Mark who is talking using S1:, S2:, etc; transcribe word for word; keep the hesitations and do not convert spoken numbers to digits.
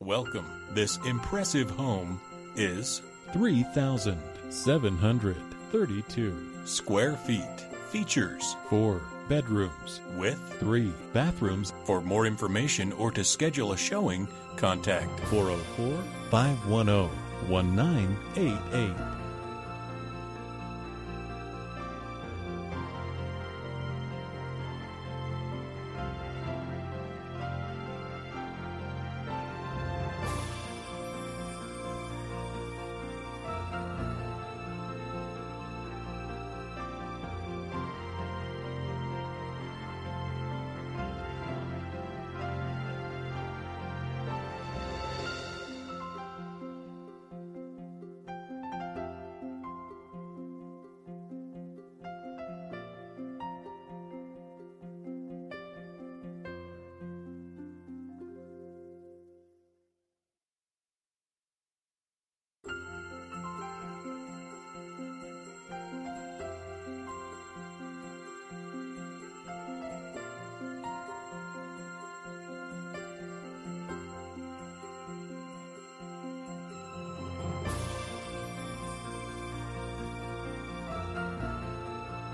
S1: Welcome. This impressive home is
S2: three thousand seven hundred thirty-two
S1: square feet. Features
S2: four bedrooms
S1: with
S2: three bathrooms.
S1: For more information or to schedule a showing, contact
S2: four oh four, five one zero, one nine eight eight.